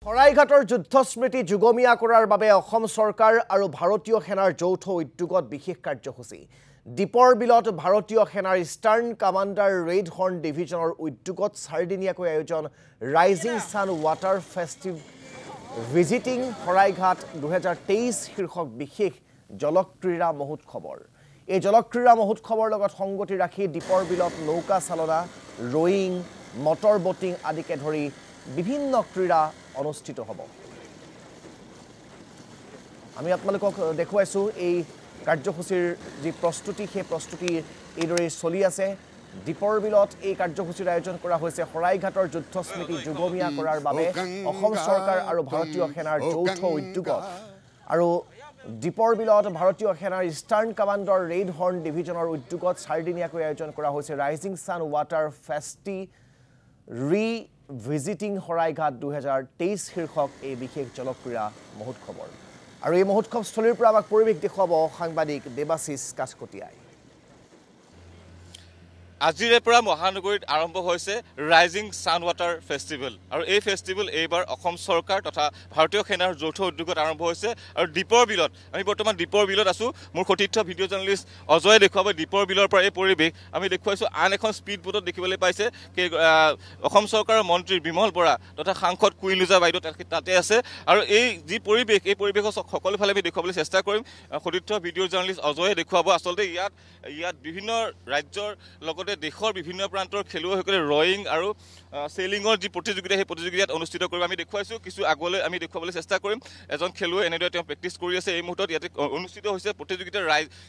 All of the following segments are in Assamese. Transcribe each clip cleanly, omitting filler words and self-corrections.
শৰাইঘাটৰ যুদ্ধ স্মৃতি যুগমীয়া কৰাৰ বাবে অসম চৰকাৰ আৰু ভাৰতীয় সেনাৰ যৌথ উদ্যোগত বিশেষ কাৰ্যসূচী দীপৰ বিলত ভাৰতীয় সেনাৰ ইষ্টাৰ্ণ কমাণ্ডাৰ ৰেড হৰ্ন ডিভিজনৰ উদ্যোগত চাৰিদিনীয়াকৈ আয়োজন rising sun water festive visiting Saraighat ২০২৩ শীৰ্ষক বিশেষ জলক্ৰীড়া মহোৎসৱৰ এই জলক্ৰীড়া মহোৎসৱৰ লগত সংগতি ৰাখি দীপৰ বিলত নৌকা চালনা ৰয়িং মটৰ বোটিং আদিকে ধৰি বিভিন্ন ক্ৰীড়া অনুষ্ঠিত হ'ব আমি আপোনালোকক দেখুৱাইছো এই কাৰ্যসূচীৰ যি প্ৰস্তুতি সেই প্ৰস্তুতি এইদৰে চলি আছে দীপৰ বিলত এই কাৰ্যসূচীৰ আয়োজন কৰা হৈছে শৰাইঘাটৰ যুদ্ধ স্মৃতি যুগমীয়া কৰাৰ বাবে অসম চৰকাৰ আৰু ভাৰতীয় সেনাৰ যৌথ উদ্যোগত আৰু দীপৰ বিলত ভাৰতীয় সেনাৰ ইষ্টাৰ্ণ কমাণ্ডাৰ ৰেড হৰ্ন ডিভিজনৰ উদ্যোগত চাৰিদিনীয়াকৈ আয়োজন কৰা হৈছে rising sun water fest visiting Saraighat ২০২৩ শীৰ্ষক এই বিশেষ জলক্ৰীড়া মহোৎসৱৰ আৰু এই মহোৎসৱস্থলীৰ পৰা আমাক পৰিৱেশ দেখুৱাব সাংবাদিক দেৱাশিষ কাছকটীয়াই আজিৰে পৰা মহানগৰীত আৰম্ভ হৈছে ৰাইজিং সান ৱাটাৰ ফেষ্টিভেল আৰু এই ফেষ্টিভেল এইবাৰ অসম চৰকাৰ তথা ভাৰতীয় সেনাৰ যৌথ উদ্যোগত আৰম্ভ হৈছে আৰু দীপৰ বিলত আমি বৰ্তমান দীপৰ বিলত আছো মোৰ সতীৰ্থ ভিডিঅ' জাৰ্নেলিষ্ট অজয়ে দেখুৱাব দীপৰ বিলৰ পৰা এই পৰিৱেশ আমি দেখুৱাইছো আন এখন স্পীড বোটত দেখিবলৈ পাইছে অসম চৰকাৰৰ মন্ত্ৰী বিমল বৰা তথা সাংসদ কুইনুজা বাইদেউ তাতে আছে আৰু এই যি পৰিৱেশ এই পৰিৱেশৰ সকলো ফালে আমি দেখুৱাবলৈ চেষ্টা কৰিম সতীৰ্থ ভিডিঅ' জাৰ্নেলিষ্ট অজয়ে দেখুৱাব আচলতে ইয়াত বিভিন্ন ৰাজ্যৰ লগত দেশৰ বিভিন্ন প্ৰান্তৰ খেলুৱৈসকলে ৰয়িং আৰু সেলিঙৰ যি প্ৰতিযোগিতা সেই প্ৰতিযোগিতাত অনুষ্ঠিত কৰিব আমি দেখুৱাইছো কিছু আগলৈ আমি দেখুৱাবলৈ চেষ্টা কৰিম এজন খেলুৱৈ এনেদৰে তেওঁ প্ৰেক্টিছ কৰি আছে এই মুহূৰ্তত ইয়াতে অনুষ্ঠিত হৈছে প্ৰতিযোগিতাৰ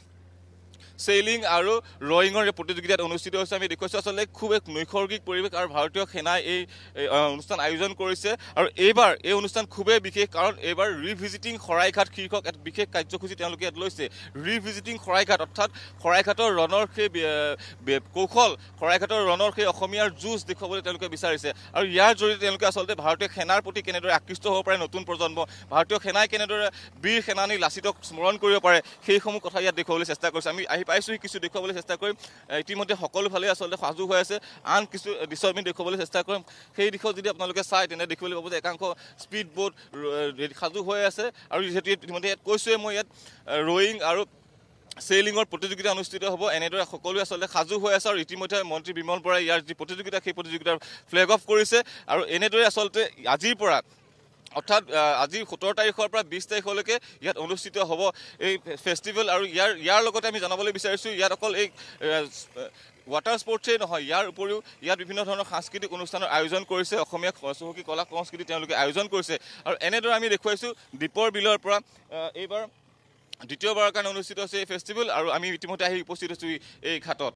সেলিং আৰু ৰয়িঙৰ প্ৰতিযোগিতাত অনুষ্ঠিত হৈছে আমি দেখুৱাইছো আচলতে খুব এক নৈসৰ্গিক পৰিৱেশ আৰু ভাৰতীয় সেনাই এই অনুষ্ঠান আয়োজন কৰিছে আৰু এইবাৰ এই অনুষ্ঠান খুবেই বিশেষ কাৰণ এইবাৰ ৰিভিজিটিং শৰাইঘাট শীৰ্ষক এক বিশেষ কাৰ্যসূচী তেওঁলোকে ইয়াত লৈছে ৰিভিজিটিং শৰাইঘাট অৰ্থাৎ শৰাইঘাটৰ ৰণৰ সেই কৌশল শৰাইঘাটৰ ৰণৰ সেই অসমীয়াৰ যুঁজ দেখুৱাবলৈ তেওঁলোকে বিচাৰিছে আৰু ইয়াৰ জৰিয়তে তেওঁলোকে আচলতে ভাৰতীয় সেনাৰ প্ৰতি কেনেদৰে আকৃষ্ট হ'ব পাৰে নতুন প্ৰজন্ম ভাৰতীয় সেনাই কেনেদৰে বীৰ সেনানী লাচিতক স্মৰণ কৰিব পাৰে সেইসমূহ কথা ইয়াত দেখুৱাবলৈ চেষ্টা কৰিছে আমি পাইছো কিছু দেখুৱাবলৈ চেষ্টা কৰিম ইতিমধ্যে সকলো ফালে আচলতে সাজু হৈ আছে আন কিছু দৃশ্য আমি দেখুৱাবলৈ চেষ্টা কৰিম সেই দিশত যদি আপোনালোকে চাই তেনে দেখিবলৈ পাব যে একাংশ স্পীড বোট সাজু হৈ আছে আৰু যিহেতু ইতিমধ্যে ইয়াত কৈছোৱে মই ইয়াত ৰয়িং আৰু সেলিঙৰ প্ৰতিযোগিতা অনুষ্ঠিত হ'ব এনেদৰে সকলোৱে আচলতে সাজু হৈ আছে আৰু ইতিমধ্যে মন্ত্ৰী বিমল বৰাই ইয়াৰ যি প্ৰতিযোগিতা সেই প্ৰতিযোগিতাৰ ফ্লেগ অফ কৰিছে আৰু এনেদৰে আচলতে আজিৰ পৰা অৰ্থাৎ আজি ১৭ তাৰিখৰ পৰা ২০ তাৰিখলৈকে ইয়াত অনুষ্ঠিত হ'ব এই ফেষ্টিভেল আৰু ইয়াৰ লগতে আমি জনাবলৈ বিচাৰিছোঁ ইয়াত অকল এই ৱাটাৰ স্পৰ্টছেই নহয় ইয়াৰ উপৰিও ইয়াত বিভিন্ন ধৰণৰ সাংস্কৃতিক অনুষ্ঠানৰ আয়োজন কৰিছে অসমীয়া চহকী কলা সংস্কৃতি তেওঁলোকে আয়োজন কৰিছে আৰু এনেদৰে আমি দেখুৱাইছোঁ দীপৰ বিলৰ পৰা এইবাৰ দ্বিতীয়বাৰৰ কাৰণে অনুষ্ঠিত হৈছে এই ফেষ্টিভেল আৰু আমি ইতিমধ্যে আহি উপস্থিত হৈছোঁ এই ঘাটত